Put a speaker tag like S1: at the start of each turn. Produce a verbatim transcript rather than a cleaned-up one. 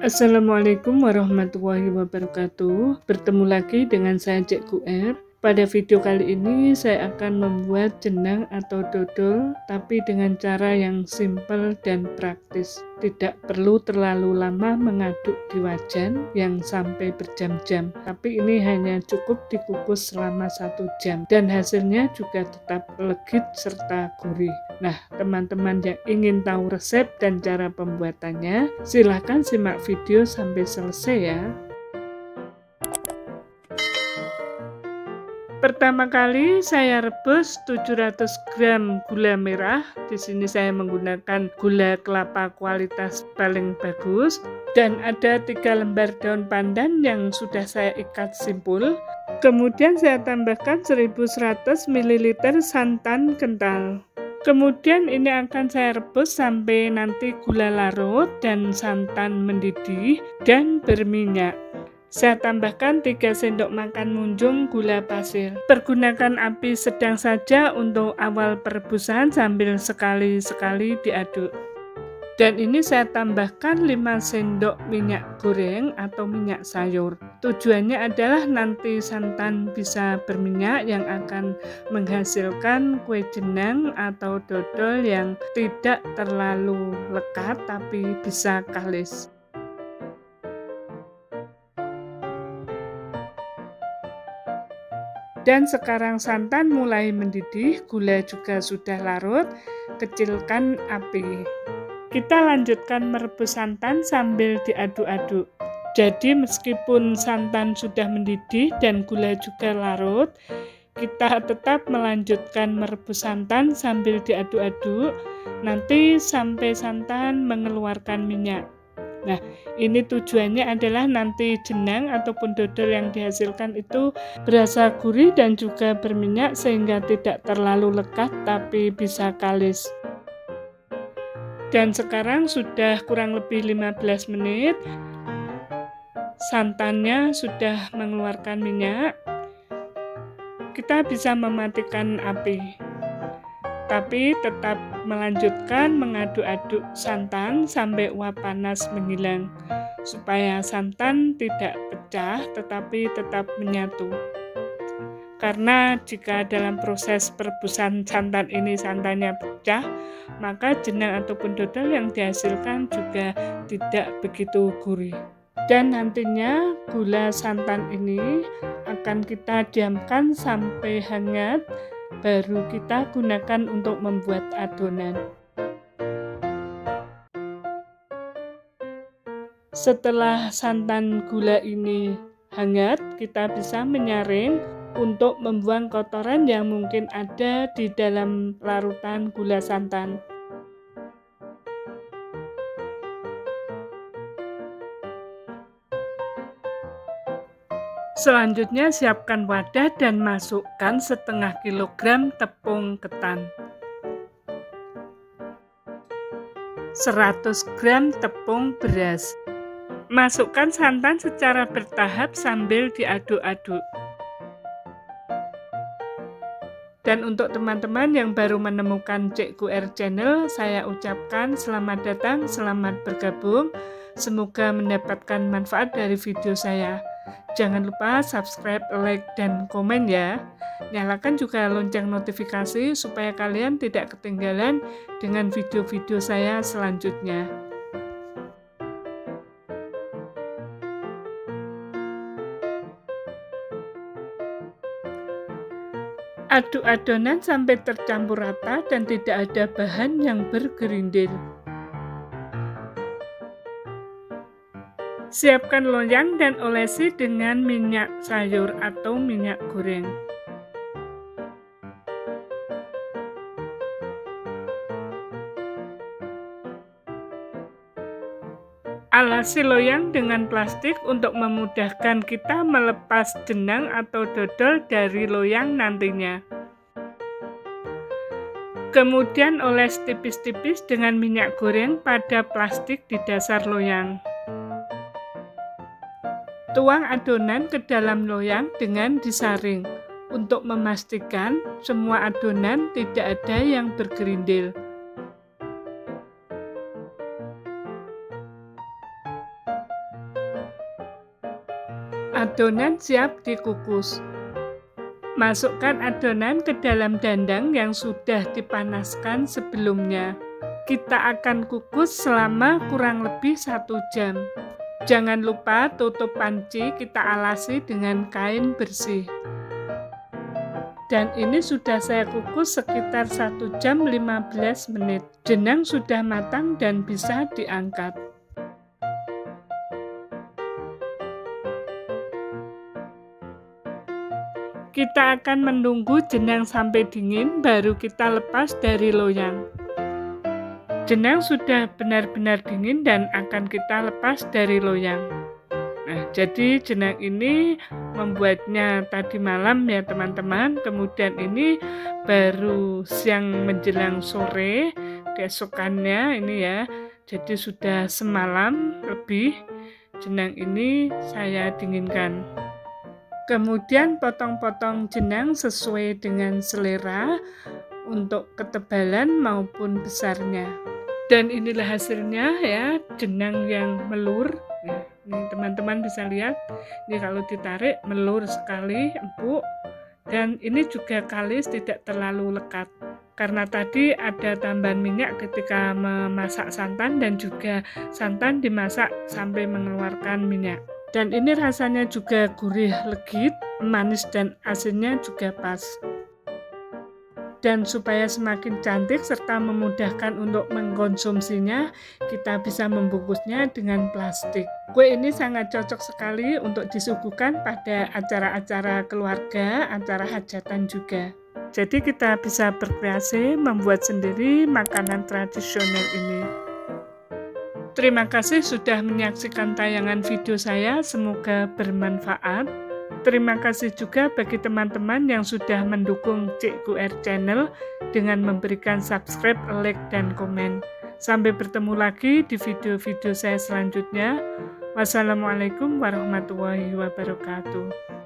S1: Assalamualaikum warahmatullahi wabarakatuh. Bertemu lagi dengan saya Cikgu R. Pada video kali ini saya akan membuat jenang atau dodol, tapi dengan cara yang simpel dan praktis. Tidak perlu terlalu lama mengaduk di wajan yang sampai berjam-jam, tapi ini hanya cukup dikukus selama satu jam dan hasilnya juga tetap legit serta gurih. Nah, teman-teman yang ingin tahu resep dan cara pembuatannya, silahkan simak video sampai selesai ya. Pertama kali saya rebus tujuh ratus gram gula merah. Di sini saya menggunakan gula kelapa kualitas paling bagus dan ada tiga lembar daun pandan yang sudah saya ikat simpul. Kemudian saya tambahkan seribu seratus mililiter santan kental. Kemudian ini akan saya rebus sampai nanti gula larut dan santan mendidih dan berminyak. Saya tambahkan tiga sendok makan munjung gula pasir. Pergunakan api sedang saja untuk awal perebusan sambil sekali-sekali diaduk. Dan ini saya tambahkan lima sendok minyak goreng atau minyak sayur. Tujuannya adalah nanti santan bisa berminyak yang akan menghasilkan kue jenang atau dodol yang tidak terlalu lekat tapi bisa kalis. Dan sekarang santan mulai mendidih, gula juga sudah larut, kecilkan api. Kita lanjutkan merebus santan sambil diaduk-aduk. Jadi meskipun santan sudah mendidih dan gula juga larut, kita tetap melanjutkan merebus santan sambil diaduk-aduk, nanti sampai santan mengeluarkan minyak. Nah, ini tujuannya adalah nanti jenang ataupun dodol yang dihasilkan itu berasa gurih dan juga berminyak sehingga tidak terlalu lekat tapi bisa kalis. Dan sekarang sudah kurang lebih lima belas menit. Santannya sudah mengeluarkan minyak. Kita bisa mematikan api. Tapi tetap melanjutkan mengaduk-aduk santan sampai uap panas menghilang supaya santan tidak pecah tetapi tetap menyatu. Karena jika dalam proses perebusan santan ini santannya pecah, maka jenang ataupun dodol yang dihasilkan juga tidak begitu gurih. Dan nantinya gula santan ini akan kita diamkan sampai hangat, baru kita gunakan untuk membuat adonan. Setelah santan gula ini hangat, kita bisa menyaring untuk membuang kotoran yang mungkin ada di dalam larutan gula santan. Selanjutnya siapkan wadah dan masukkan setengah kilogram tepung ketan, seratus gram tepung beras. Masukkan santan secara bertahap sambil diaduk-aduk. Dan untuk teman-teman yang baru menemukan Cikgu R Channel, saya ucapkan selamat datang, selamat bergabung. Semoga mendapatkan manfaat dari video saya. Jangan lupa subscribe, like, dan komen ya. Nyalakan juga lonceng notifikasi supaya kalian tidak ketinggalan dengan video-video saya selanjutnya. Aduk adonan sampai tercampur rata dan tidak ada bahan yang bergerindil. Siapkan loyang dan olesi dengan minyak sayur atau minyak goreng. Alasi loyang dengan plastik untuk memudahkan kita melepas jenang atau dodol dari loyang nantinya. Kemudian oles tipis-tipis dengan minyak goreng pada plastik di dasar loyang. Tuang adonan ke dalam loyang dengan disaring untuk memastikan semua adonan tidak ada yang bergerindil. Adonan siap dikukus. Masukkan adonan ke dalam dandang yang sudah dipanaskan sebelumnya. Kita akan kukus selama kurang lebih satu jam. Jangan lupa tutup panci, kita alasi dengan kain bersih. Dan ini sudah saya kukus sekitar satu jam lima belas menit. Jenang sudah matang dan bisa diangkat. Kita akan menunggu jenang sampai dingin, baru kita lepas dari loyang. Jenang sudah benar-benar dingin dan akan kita lepas dari loyang. Nah, jadi jenang ini membuatnya tadi malam ya teman-teman. Kemudian ini baru siang menjelang sore, keesokannya ini ya. Jadi sudah semalam lebih jenang ini saya dinginkan. Kemudian potong-potong jenang sesuai dengan selera untuk ketebalan maupun besarnya. Dan inilah hasilnya ya, jenang yang melur. Nah, ini teman-teman bisa lihat, ini kalau ditarik melur sekali, empuk. Dan ini juga kalis, tidak terlalu lekat. Karena tadi ada tambahan minyak ketika memasak santan dan juga santan dimasak sampai mengeluarkan minyak. Dan ini rasanya juga gurih legit, manis dan asinnya juga pas. Dan supaya semakin cantik serta memudahkan untuk mengkonsumsinya, kita bisa membungkusnya dengan plastik. Kue ini sangat cocok sekali untuk disuguhkan pada acara-acara keluarga, acara hajatan juga. Jadi kita bisa berkreasi membuat sendiri makanan tradisional ini. Terima kasih sudah menyaksikan tayangan video saya, semoga bermanfaat. Terima kasih juga bagi teman-teman yang sudah mendukung Cikgu R Channel dengan memberikan subscribe, like, dan komen. Sampai bertemu lagi di video-video saya selanjutnya. Wassalamualaikum warahmatullahi wabarakatuh.